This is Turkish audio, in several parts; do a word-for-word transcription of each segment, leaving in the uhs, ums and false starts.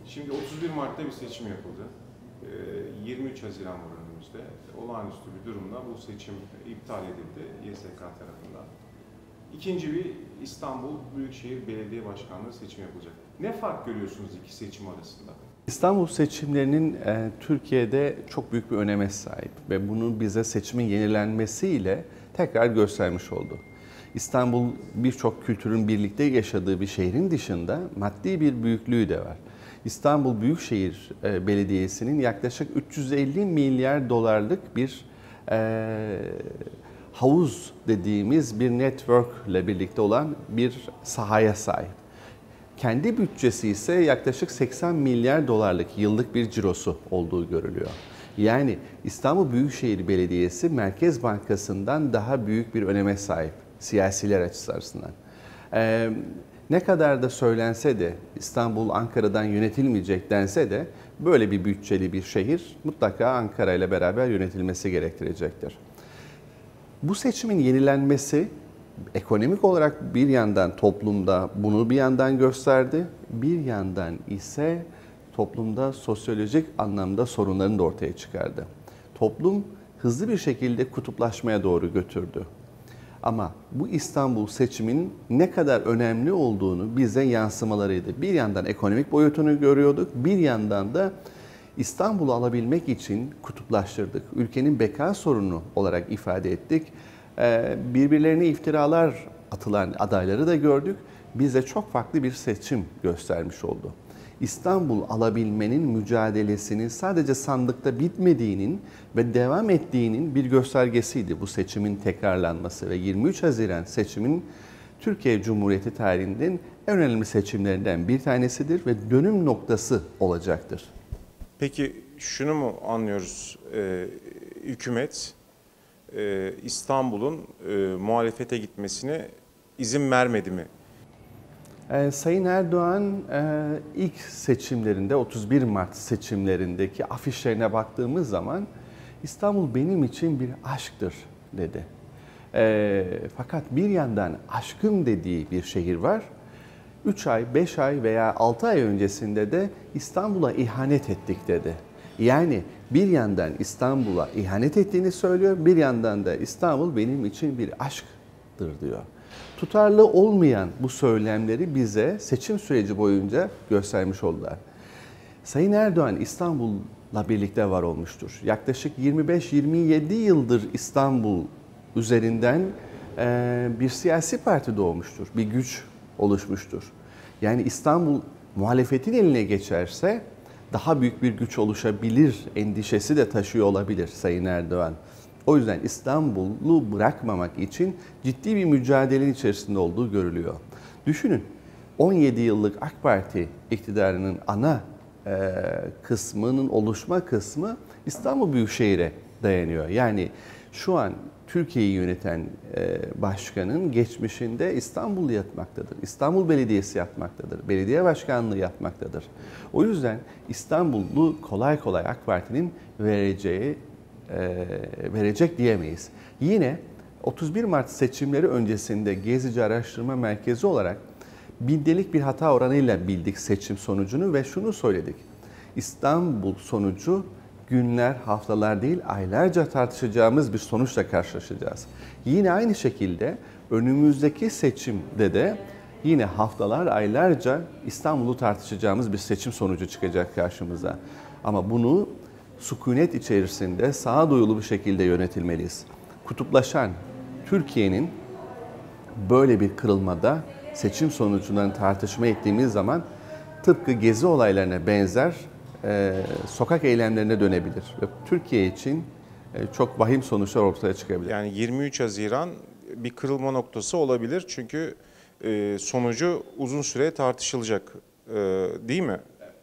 Şimdi otuz bir Mart'ta bir seçim yapıldı. yirmi üç Haziran var önümüzde. Olağanüstü bir durumla bu seçim iptal edildi Y S K tarafından. İkinci bir İstanbul Büyükşehir Belediye Başkanlığı seçimi yapılacak. Ne fark görüyorsunuz iki seçim arasında? İstanbul seçimlerinin e, Türkiye'de çok büyük bir öneme sahip ve bunu bize seçimin yenilenmesiyle tekrar göstermiş oldu. İstanbul birçok kültürün birlikte yaşadığı bir şehrin dışında maddi bir büyüklüğü de var. İstanbul Büyükşehir e, Belediyesi'nin yaklaşık üç yüz elli milyar dolarlık bir e, havuz dediğimiz bir network ile birlikte olan bir sahaya sahip. Kendi bütçesi ise yaklaşık seksen milyar dolarlık yıllık bir cirosu olduğu görülüyor. Yani İstanbul Büyükşehir Belediyesi Merkez Bankası'ndan daha büyük bir öneme sahip siyasiler açısından. Ee, ne kadar da söylense de İstanbul Ankara'dan yönetilmeyecek dense de böyle bir bütçeli bir şehir mutlaka Ankara ile beraber yönetilmesi gerektirecektir. Bu seçimin yenilenmesi ekonomik olarak bir yandan toplumda bunu bir yandan gösterdi, bir yandan ise toplumda sosyolojik anlamda sorunlarını da ortaya çıkardı. Toplum hızlı bir şekilde kutuplaşmaya doğru götürdü. Ama bu İstanbul seçiminin ne kadar önemli olduğunu bize yansımalarıydı. Bir yandan ekonomik boyutunu görüyorduk, bir yandan da İstanbul'u alabilmek için kutuplaştırdık. Ülkenin beka sorunu olarak ifade ettik. Birbirlerine iftiralar atılan adayları da gördük. Bize çok farklı bir seçim göstermiş oldu. İstanbul alabilmenin mücadelesinin sadece sandıkta bitmediğinin ve devam ettiğinin bir göstergesiydi bu seçimin tekrarlanması ve yirmi üç Haziran seçimin Türkiye Cumhuriyeti tarihinin en önemli seçimlerinden bir tanesidir ve dönüm noktası olacaktır. Peki şunu mu anlıyoruz? Ee, hükümet e, İstanbul'un e, muhalefete gitmesine izin vermedi mi? Ee, Sayın Erdoğan e, ilk seçimlerinde, otuz bir Mart seçimlerindeki afişlerine baktığımız zaman İstanbul benim için bir aşktır dedi. E, fakat bir yandan aşkım dediği bir şehir var. üç ay, beş ay veya altı ay öncesinde de İstanbul'a ihanet ettik dedi. Yani bir yandan İstanbul'a ihanet ettiğini söylüyor, bir yandan da İstanbul benim için bir aşktır diyor. Tutarlı olmayan bu söylemleri bize seçim süreci boyunca göstermiş oldular. Sayın Erdoğan İstanbul'la birlikte var olmuştur. Yaklaşık yirmi beş yirmi yedi yıldır İstanbul üzerinden bir siyasi parti doğmuştur, bir güç oluşmuştur. Yani İstanbul muhalefetin eline geçerse daha büyük bir güç oluşabilir endişesi de taşıyor olabilir Sayın Erdoğan. O yüzden İstanbul'u bırakmamak için ciddi bir mücadelenin içerisinde olduğu görülüyor. Düşünün, on yedi yıllık AK Parti iktidarının ana e, kısmının oluşma kısmı İstanbul Büyükşehir'e dayanıyor. Yani şu an Türkiye'yi yöneten e, başkanın geçmişinde İstanbul yatmaktadır. İstanbul Belediyesi yatmaktadır. Belediye başkanlığı yapmaktadır. O yüzden İstanbul'u kolay kolay AK Parti'nin vereceği E, verecek diyemeyiz. Yine otuz bir Mart seçimleri öncesinde Gezici Araştırma Merkezi olarak bindelik bir hata oranıyla bildik seçim sonucunu ve şunu söyledik. İstanbul sonucu günler, haftalar değil aylarca tartışacağımız bir sonuçla karşılaşacağız. Yine aynı şekilde önümüzdeki seçimde de yine haftalar, aylarca İstanbul'u tartışacağımız bir seçim sonucu çıkacak karşımıza. Ama bunu sükunet içerisinde sağduyulu bir şekilde yönetilmeliyiz. Kutuplaşan Türkiye'nin böyle bir kırılmada seçim sonucundan tartışma ettiğimiz zaman tıpkı gezi olaylarına benzer e, sokak eylemlerine dönebilir. Ve Türkiye için e, çok vahim sonuçlar ortaya çıkabilir. Yani yirmi üç Haziran bir kırılma noktası olabilir çünkü e, sonucu uzun süre tartışılacak, e, değil mi?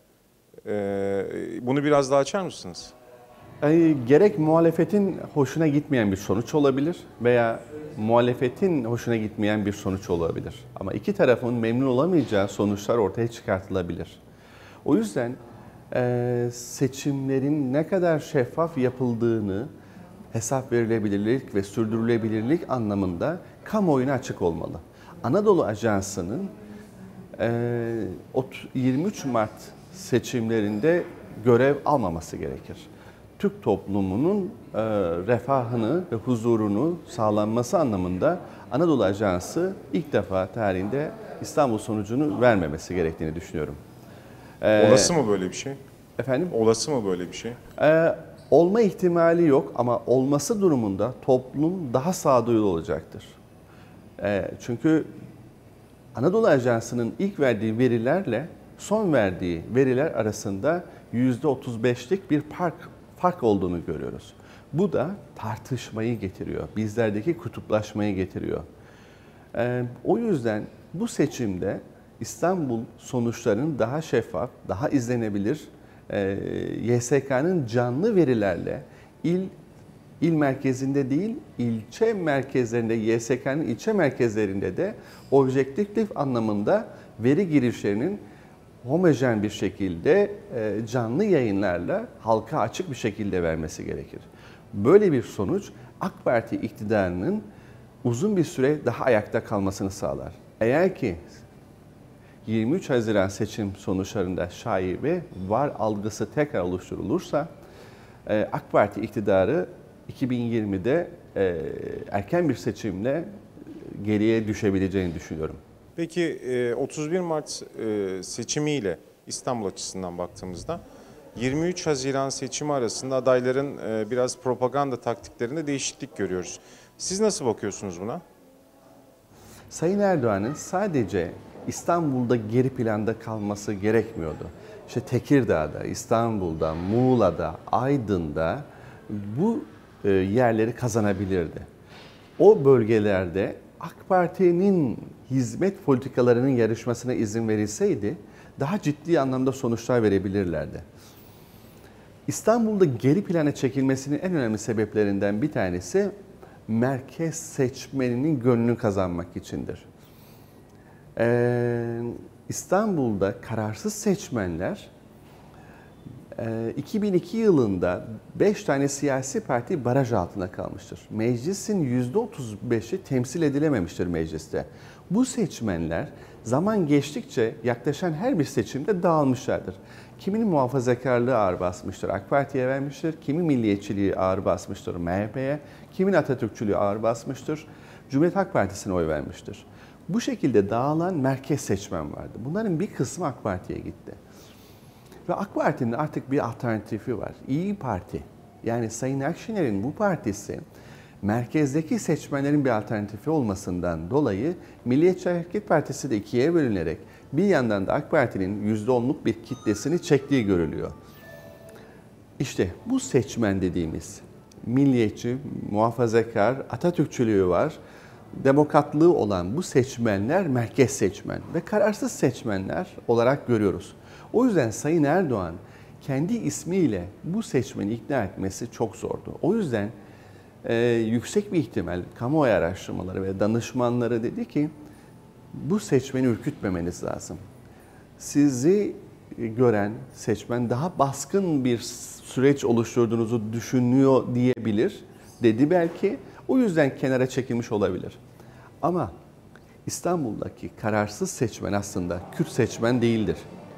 Bunu biraz daha açar mısınız? Yani gerek muhalefetin hoşuna gitmeyen bir sonuç olabilir veya muhalefetin hoşuna gitmeyen bir sonuç olabilir. Ama iki tarafın memnun olamayacağı sonuçlar ortaya çıkartılabilir. O yüzden seçimlerin ne kadar şeffaf yapıldığını hesap verilebilirlik ve sürdürülebilirlik anlamında kamuoyuna açık olmalı. Anadolu Ajansı'nın yirmi üç Mart seçimlerinde görev almaması gerekir. Türk toplumunun e, refahını ve huzurunu sağlanması anlamında Anadolu Ajansı ilk defa tarihinde İstanbul sonucunu vermemesi gerektiğini düşünüyorum. Ee, Olası mı böyle bir şey? Efendim? Olası mı böyle bir şey? Ee, olma ihtimali yok ama olması durumunda toplum daha sağduyulu olacaktır. Ee, çünkü Anadolu Ajansı'nın ilk verdiği verilerle son verdiği veriler arasında yüzde otuz beşlik bir fark, fark olduğunu görüyoruz. Bu da tartışmayı getiriyor, bizlerdeki kutuplaşmayı getiriyor. Ee, o yüzden bu seçimde İstanbul sonuçlarının daha şeffaf, daha izlenebilir, e, Y S K'nın canlı verilerle il il merkezinde değil, ilçe merkezlerinde, Y S K'nın ilçe merkezlerinde de objektiflik anlamında veri girişlerinin homojen bir şekilde e, canlı yayınlarla halka açık bir şekilde vermesi gerekir. Böyle bir sonuç AK Parti iktidarının uzun bir süre daha ayakta kalmasını sağlar. Eğer ki yirmi üç Haziran seçim sonuçlarında şaibe var algısı tekrar oluşturulursa AK Parti iktidarı iki bin yirmide erken bir seçimle geriye düşebileceğini düşünüyorum. Peki otuz bir Mart seçimiyle İstanbul açısından baktığımızda yirmi üç Haziran seçimi arasında adayların biraz propaganda taktiklerinde değişiklik görüyoruz. Siz nasıl bakıyorsunuz buna? Sayın Erdoğan'ın sadece İstanbul'da geri planda kalması gerekmiyordu. İşte Tekirdağ'da, İstanbul'da, Muğla'da, Aydın'da bu yerleri kazanabilirdi. O bölgelerde AK Parti'nin hizmet politikalarının yarışmasına izin verilseydi daha ciddi anlamda sonuçlar verebilirlerdi. İstanbul'da geri plana çekilmesinin en önemli sebeplerinden bir tanesi merkez seçmeninin gönlünü kazanmak içindir. Ee, İstanbul'da kararsız seçmenler e, iki bin iki yılında beş tane siyasi parti baraj altına kalmıştır. Meclisin yüzde otuz beşi temsil edilememiştir mecliste. Bu seçmenler zaman geçtikçe yaklaşan her bir seçimde dağılmışlardır. Kiminin muhafazakarlığı ağır basmıştır, AK Parti'ye vermiştir. Kimi milliyetçiliği ağır basmıştır, M H P'ye. Kimin Atatürkçülüğü ağır basmıştır, Cumhuriyet Halk Partisi'ne oy vermiştir. Bu şekilde dağılan merkez seçmen vardı. Bunların bir kısmı AK Parti'ye gitti. Ve AK Parti'nin artık bir alternatifi var. İyi Parti. Yani Sayın Akşener'in bu partisi merkezdeki seçmenlerin bir alternatifi olmasından dolayı Milliyetçi Hareket Partisi de ikiye bölünerek bir yandan da AK Parti'nin yüzde onluk bir kitlesini çektiği görülüyor. İşte bu seçmen dediğimiz milliyetçi, muhafazakar, Atatürkçülüğü var, demokratlığı olan bu seçmenler merkez seçmen ve kararsız seçmenler olarak görüyoruz. O yüzden Sayın Erdoğan kendi ismiyle bu seçmeni ikna etmesi çok zordu. O yüzden e, yüksek bir ihtimal kamuoyu araştırmaları ve danışmanları dedi ki bu seçmeni ürkütmemeniz lazım. Sizi gören seçmen daha baskın bir süreç oluşturduğunuzu düşünüyor diyebilir dedi belki. O yüzden kenara çekilmiş olabilir. Ama İstanbul'daki kararsız seçmen aslında Kürt seçmen değildir.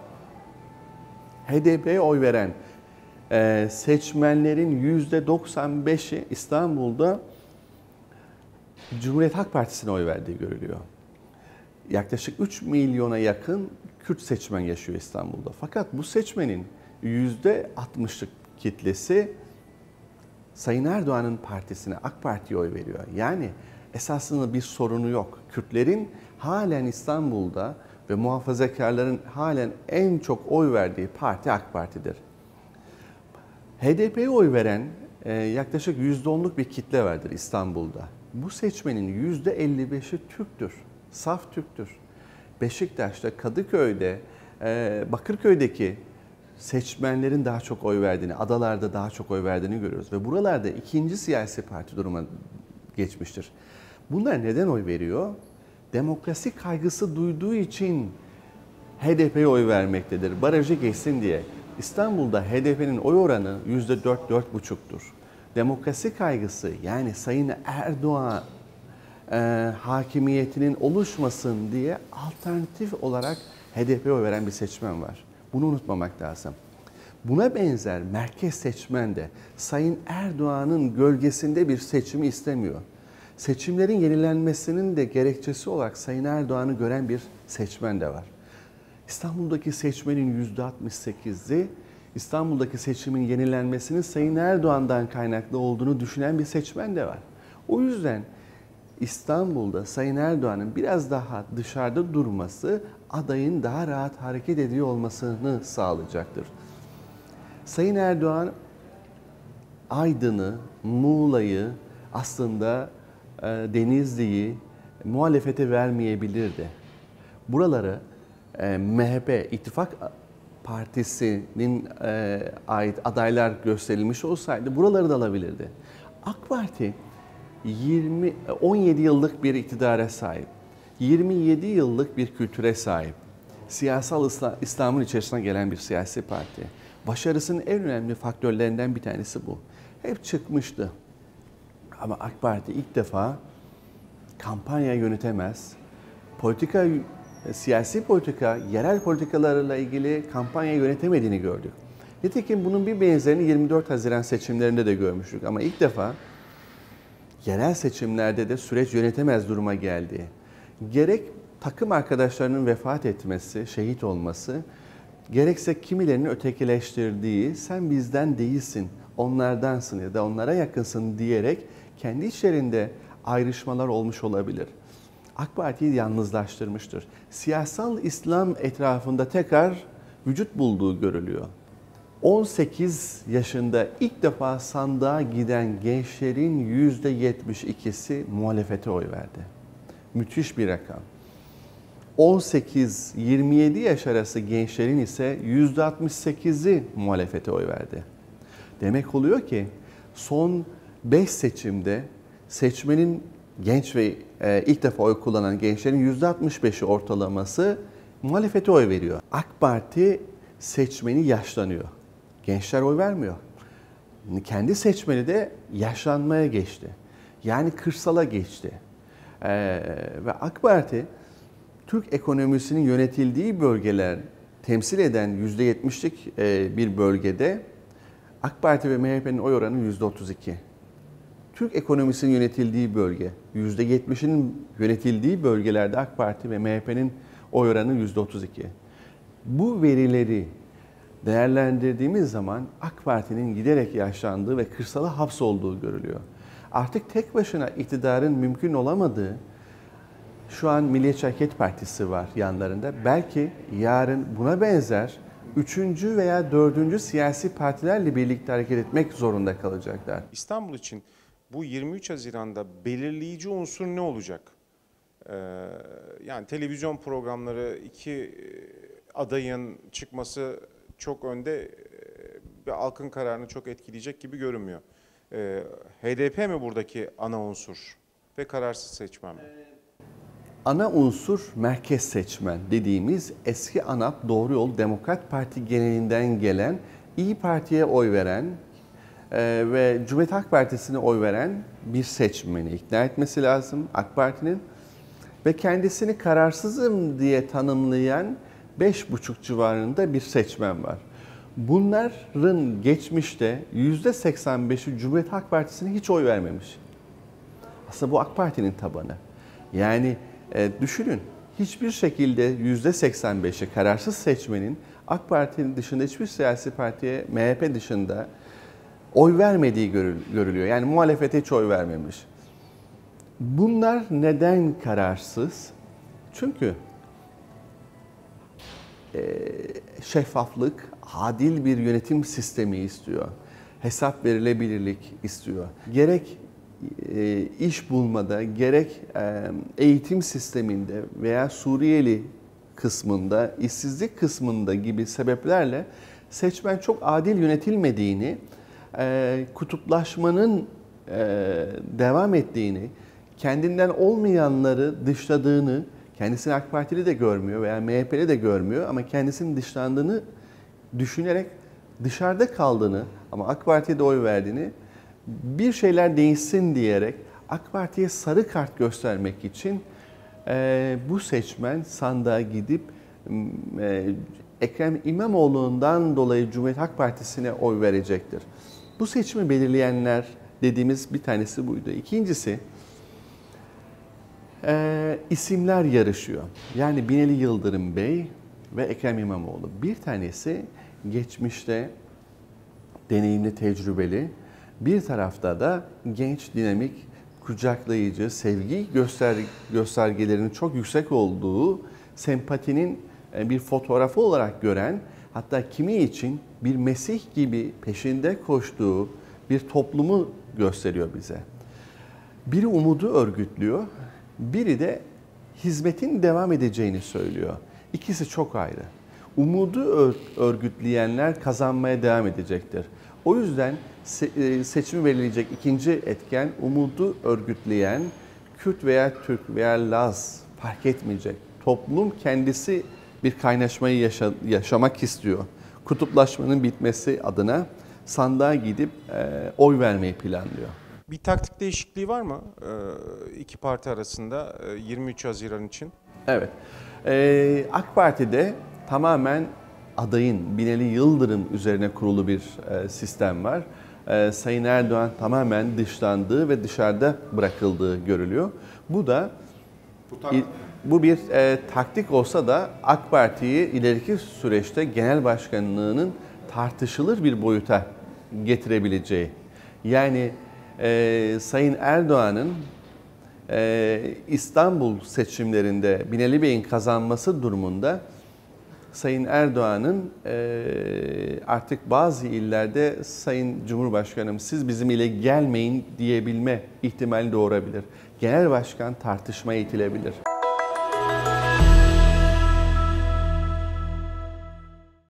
H D P'ye oy veren e, seçmenlerin yüzde doksan beşi İstanbul'da Cumhuriyet Halk Partisi'ne oy verdiği görülüyor. Yaklaşık üç milyona yakın Kürt seçmen yaşıyor İstanbul'da. Fakat bu seçmenin yüzde altmışlık kitlesi Sayın Erdoğan'ın partisine, AK Parti'ye oy veriyor. Yani esasında bir sorunu yok. Kürtlerin halen İstanbul'da ve muhafazakarların halen en çok oy verdiği parti AK Parti'dir. H D P'ye oy veren e, yaklaşık yüzde onluk bir kitle vardır İstanbul'da. Bu seçmenin yüzde elli beşi Türktür, saf Türktür. Beşiktaş'ta, Kadıköy'de, e, Bakırköy'deki seçmenlerin daha çok oy verdiğini, adalarda daha çok oy verdiğini görüyoruz. Ve buralarda ikinci siyasi parti duruma geçmiştir. Bunlar neden oy veriyor? Demokrasi kaygısı duyduğu için H D P'ye oy vermektedir. Barajı geçsin diye. İstanbul'da H D P'nin oy oranı yüzde dört dört buçuktur. Demokrasi kaygısı yani Sayın Erdoğan e, hakimiyetinin oluşmasın diye alternatif olarak H D P'ye oy veren bir seçmen var. Bunu unutmamak lazım. Buna benzer merkez seçmen de Sayın Erdoğan'ın gölgesinde bir seçimi istemiyor. Seçimlerin yenilenmesinin de gerekçesi olarak Sayın Erdoğan'ı gören bir seçmen de var. İstanbul'daki seçmenin yüzde altmış sekizi İstanbul'daki seçimin yenilenmesinin Sayın Erdoğan'dan kaynaklı olduğunu düşünen bir seçmen de var. O yüzden İstanbul'da Sayın Erdoğan'ın biraz daha dışarıda durması adayın daha rahat hareket ediyor olmasını sağlayacaktır. Sayın Erdoğan Aydın'ı, Muğla'yı, aslında e, Denizli'yi muhalefete vermeyebilirdi. Buraları e, M H P İttifak Partisi'nin e, ait adaylar gösterilmiş olsaydı buraları da alabilirdi. AK Parti yirmi on yedi yıllık bir iktidara sahip, yirmi yedi yıllık bir kültüre sahip, siyasal İslam'ın içerisine gelen bir siyasi parti. Başarısının en önemli faktörlerinden bir tanesi bu. Hep çıkmıştı. Ama AK Parti ilk defa kampanya yönetemez, politika, siyasi politika, yerel politikalarla ilgili kampanya yönetemediğini gördük. Nitekim bunun bir benzerini yirmi dört Haziran seçimlerinde de görmüştük. Ama ilk defa yerel seçimlerde de süreç yönetemez duruma geldi. Gerek takım arkadaşlarının vefat etmesi, şehit olması, gerekse kimilerinin ötekileştirdiği, sen bizden değilsin, onlardansın ya da onlara yakınsın diyerek kendi içlerinde ayrışmalar olmuş olabilir. AK Parti'yi yalnızlaştırmıştır. Siyasal İslam etrafında tekrar vücut bulduğu görülüyor. on sekiz yaşında ilk defa sandığa giden gençlerin yüzde yetmiş ikisi muhalefete oy verdi. Müthiş bir rakam. on sekiz yirmi yedi yaş arası gençlerin ise yüzde altmış sekizi muhalefete oy verdi. Demek oluyor ki son beş seçimde seçmenin genç ve e, ilk defa oy kullanan gençlerin yüzde altmış beşi ortalaması muhalefete oy veriyor. AK Parti seçmeni yaşlanıyor. Gençler oy vermiyor. Kendi seçmeni de yaşlanmaya geçti. Yani kırsala geçti. Ee, ve AK Parti Türk ekonomisinin yönetildiği bölgeler temsil eden yüzde yetmişlik bir bölgede AK Parti ve M H P'nin oy oranı yüzde otuz iki. Türk ekonomisinin yönetildiği bölge, yüzde yetmişinin yönetildiği bölgelerde AK Parti ve M H P'nin oy oranı yüzde otuz iki. Bu verileri değerlendirdiğimiz zaman AK Parti'nin giderek yaşlandığı ve kırsala hapsolduğu görülüyor. Artık tek başına iktidarın mümkün olamadığı, şu an Milliyetçi Hareket Partisi var yanlarında. Belki yarın buna benzer üçüncü veya dördüncü siyasi partilerle birlikte hareket etmek zorunda kalacaklar. İstanbul için bu yirmi üç Haziran'da belirleyici unsur ne olacak? Ee, yani televizyon programları iki adayın çıkması çok önde ve halkın kararını çok etkileyecek gibi görünmüyor. Ee, H D P mi buradaki ana unsur ve kararsız seçmen mi? Ana unsur merkez seçmen dediğimiz eski ANAP, Doğru Yol, Demokrat Parti genelinden gelen, İYİ Parti'ye oy veren e, ve Cumhuriyet Halk Partisi'ne oy veren bir seçmeni ikna etmesi lazım AK Parti'nin. Ve kendisini kararsızım diye tanımlayan beş buçuk civarında bir seçmen var. Bunların geçmişte yüzde seksen beşi Cumhuriyet Halk Partisi'ne hiç oy vermemiş. Aslında bu AK Parti'nin tabanı. Yani e, düşünün, hiçbir şekilde yüzde seksen beşi kararsız seçmenin AK Parti'nin dışında hiçbir siyasi partiye, M H P dışında oy vermediği görülüyor. Yani muhalefete hiç oy vermemiş. Bunlar neden kararsız? Çünkü e, şeffaflık, adil bir yönetim sistemi istiyor. Hesap verilebilirlik istiyor. Gerek e, iş bulmada, gerek e, eğitim sisteminde veya Suriyeli kısmında, işsizlik kısmında gibi sebeplerle seçmen çok adil yönetilmediğini, e, kutuplaşmanın e, devam ettiğini, kendinden olmayanları dışladığını, kendisini AK Partili de görmüyor veya M H P'li de görmüyor ama kendisinin dışlandığını düşünerek dışarıda kaldığını ama AK Parti'ye de oy verdiğini, bir şeyler değişsin diyerek AK Parti'ye sarı kart göstermek için e, bu seçmen sandığa gidip e, Ekrem İmamoğlu'ndan dolayı Cumhuriyet Halk Partisi'ne oy verecektir. Bu seçimi belirleyenler dediğimiz bir tanesi buydu. İkincisi, e, isimler yarışıyor. Yani Binali Yıldırım Bey ve Ekrem İmamoğlu. Bir tanesi geçmişte deneyimli, tecrübeli. Bir tarafta da genç, dinamik, kucaklayıcı, sevgi göster göstergelerinin çok yüksek olduğu, sempatinin bir fotoğrafı olarak gören, hatta kimi için bir Mesih gibi peşinde koştuğu bir toplumu gösteriyor bize. Biri umudu örgütlüyor, biri de hizmetin devam edeceğini söylüyor. İkisi çok ayrı. Umudu örgütleyenler kazanmaya devam edecektir. O yüzden seçimi belirleyecek ikinci etken, umudu örgütleyen, Kürt veya Türk veya Laz fark etmeyecek. Toplum kendisi bir kaynaşmayı yaşa yaşamak istiyor. Kutuplaşmanın bitmesi adına sandığa gidip e, oy vermeyi planlıyor. Bir taktik değişikliği var mı iki parti arasında yirmi üç Haziran için? Evet. Ee, AK Parti'de tamamen adayın Binali Yıldırım üzerine kurulu bir e, sistem var. E, Sayın Erdoğan tamamen dışlandığı ve dışarıda bırakıldığı görülüyor. Bu da Bu, taktik. bu bir e, taktik olsa da AK Parti'yi ileriki süreçte genel başkanlığının tartışılır bir boyuta getirebileceği. Yani e, Sayın Erdoğan'ın e, İstanbul seçimlerinde Binali Bey'in kazanması durumunda Sayın Erdoğan'ın e, artık bazı illerde Sayın Cumhurbaşkanım siz bizim ile gelmeyin diyebilme ihtimali doğurabilir. Genel başkan tartışmaya itilebilir.